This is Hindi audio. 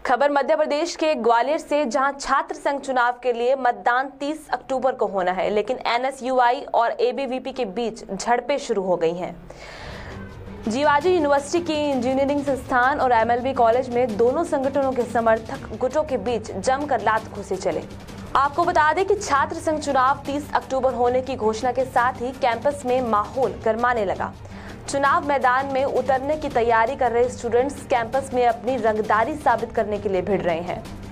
खबर मध्य प्रदेश के ग्वालियर से, जहां छात्र संघ चुनाव के लिए मतदान 30 अक्टूबर को होना है, लेकिन एनएसयूआई और एबीवीपी के बीच झड़पें शुरू हो गई हैं। जीवाजी यूनिवर्सिटी की इंजीनियरिंग संस्थान और एमएलबी कॉलेज में दोनों संगठनों के समर्थक गुटों के बीच जमकर लात घुसे चले। आपको बता दें कि छात्र संघ चुनाव 30 अक्टूबर होने की घोषणा के साथ ही कैंपस में माहौल गरमाने लगा। चुनाव मैदान में उतरने की तैयारी कर रहे स्टूडेंट्स कैंपस में अपनी रंगदारी साबित करने के लिए भिड़ रहे हैं।